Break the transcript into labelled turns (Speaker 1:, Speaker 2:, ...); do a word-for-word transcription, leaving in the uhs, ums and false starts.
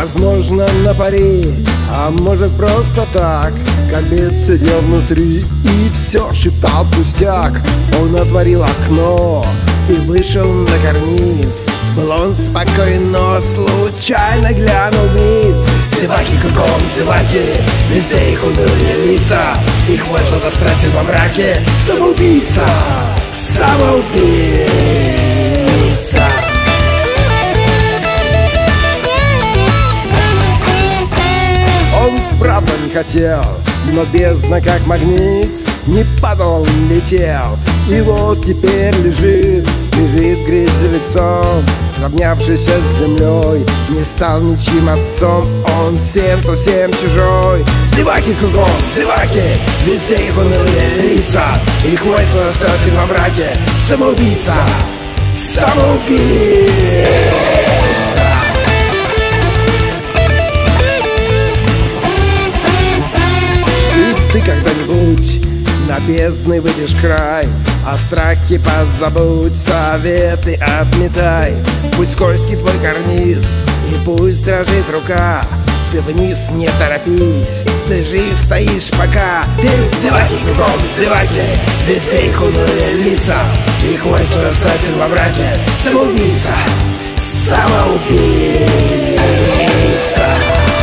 Speaker 1: Возможно, на пари, а может просто так. Как бес сидел внутри и все шептал пустяк. Он отворил окно и вышел на карниз. Был он спокоен, но случайно глянул вниз. Зеваки кругом, зеваки, везде их унылые лица. Их хвост водострастен во мраке. Самоубийца, самоубийца. Он правда не хотел, но бездна как магнит. Не падал, он летел, и вот теперь лежит, лежит грязью лицом, обнявшийся с землей. Не стал ничьим отцом, он всем совсем чужой. Зеваки кругом, зеваки, везде их унылые лица. Их войск страстен во мраке. Самоубийца, самоубийца. Ты когда-нибудь на бездны выйдешь край, о страхе позабудь, советы отметай. Пусть скользкий твой карниз и пусть дрожит рука, ты вниз не торопись, ты жив стоишь пока. Ведь зеваки кругом, зеваки, везде их унылые лица. Их войск страстен во мраке. Самоубийца, самоубийца.